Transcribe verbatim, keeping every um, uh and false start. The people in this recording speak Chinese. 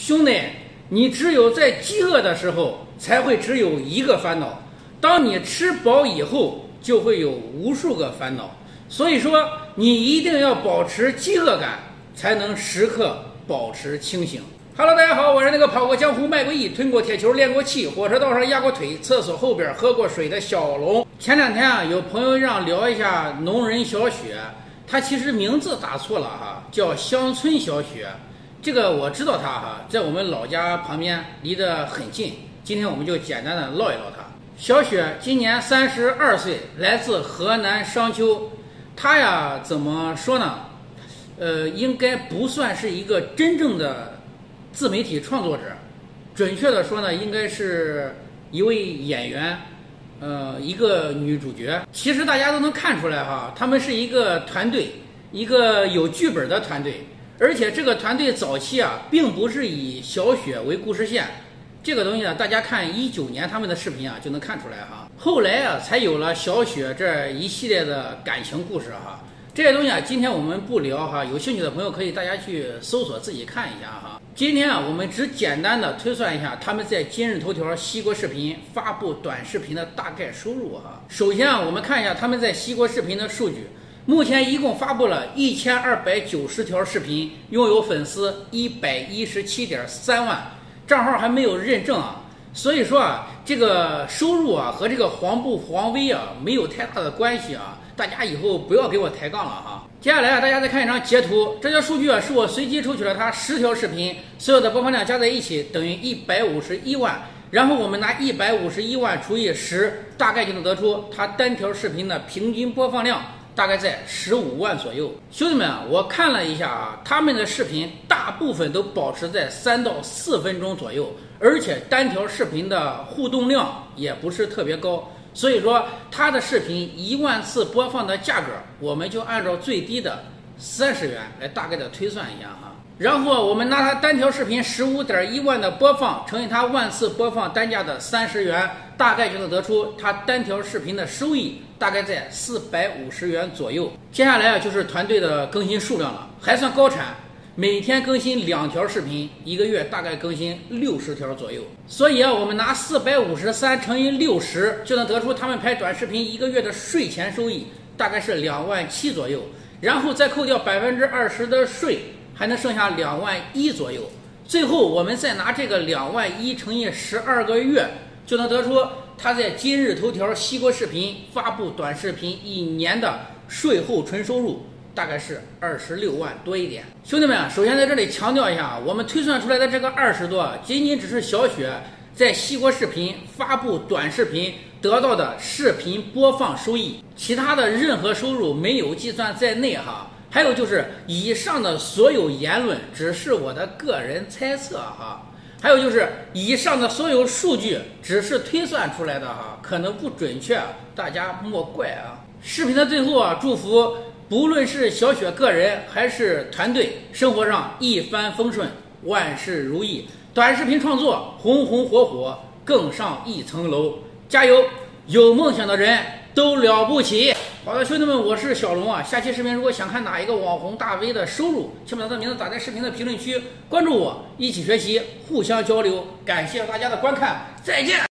兄弟，你只有在饥饿的时候才会只有一个烦恼，当你吃饱以后就会有无数个烦恼。所以说，你一定要保持饥饿感，才能时刻保持清醒。Hello， 大家好，我是那个跑过江湖、卖过艺、吞过铁球、练过气、火车道上压过腿、厕所后边喝过水的小龙。前两天啊，有朋友让聊一下农人小雪，他其实名字打错了哈，叫乡村小雪。这个我知道他哈，在我们老家旁边，离得很近。今天我们就简单的唠一唠他。小雪今年三十二岁，来自河南商丘。他呀，怎么说呢？呃，应该不算是一个真正的自媒体创作者，准确的说呢，应该是一位演员，呃，一个女主角。其实大家都能看出来哈，他们是一个团队，一个有剧本的团队。而且这个团队早期啊，并不是以小雪为故事线，这个东西呢，大家看一九年他们的视频啊，就能看出来哈。后来啊，才有了小雪这一系列的感情故事哈。这些东西啊，今天我们不聊哈，有兴趣的朋友可以大家去搜索自己看一下哈。今天啊，我们只简单的推算一下他们在今日头条、西国视频发布短视频的大概收入哈。首先啊，我们看一下他们在西国视频的数据。目前一共发布了一千二百九十条视频，拥有粉丝一百一十七点三万，账号还没有认证啊。所以说啊，这个收入啊和这个黄不黄微啊没有太大的关系啊，大家以后不要给我抬杠了哈。接下来啊，大家再看一张截图，这条数据啊是我随机抽取了它十条视频，所有的播放量加在一起等于一百五十一万，然后我们拿一百五十一万除以十，大概就能得出它单条视频的平均播放量。大概在十五万左右。兄弟们啊，我看了一下啊，他们的视频大部分都保持在三到四分钟左右，而且单条视频的互动量也不是特别高。所以说，他的视频一万次播放的价格，我们就按照最低的三十元来大概的推算一下哈。然后我们拿它单条视频十五点一万的播放乘以它万次播放单价的三十元，大概就能得出它单条视频的收益大概在四百五十元左右。接下来啊，就是团队的更新数量了，还算高产，每天更新两条视频，一个月大概更新六十条左右。所以啊，我们拿四百五十三乘以六十，就能得出他们拍短视频一个月的税前收益大概是两万七左右，然后再扣掉百分之二十的税，还能剩下两万一左右。最后我们再拿这个两万一乘以十二个月，就能得出他在今日头条、西国视频发布短视频一年的税后纯收入大概是二十六万多一点。兄弟们啊，首先在这里强调一下，我们推算出来的这个二十多，仅仅只是小雪在西国视频发布短视频得到的视频播放收益，其他的任何收入没有计算在内哈。还有就是以上的所有言论只是我的个人猜测哈。还有就是以上的所有数据只是推算出来的哈，可能不准确，大家莫怪啊。视频的最后啊，祝福不论是小雪个人还是团队，生活上一帆风顺，万事如意，短视频创作红红火火，更上一层楼，加油！有梦想的人都了不起。好的，兄弟们，我是小龙啊。下期视频如果想看哪一个网红大 V 的收入，请把他的名字打在视频的评论区，关注我，一起学习，互相交流。感谢大家的观看，再见。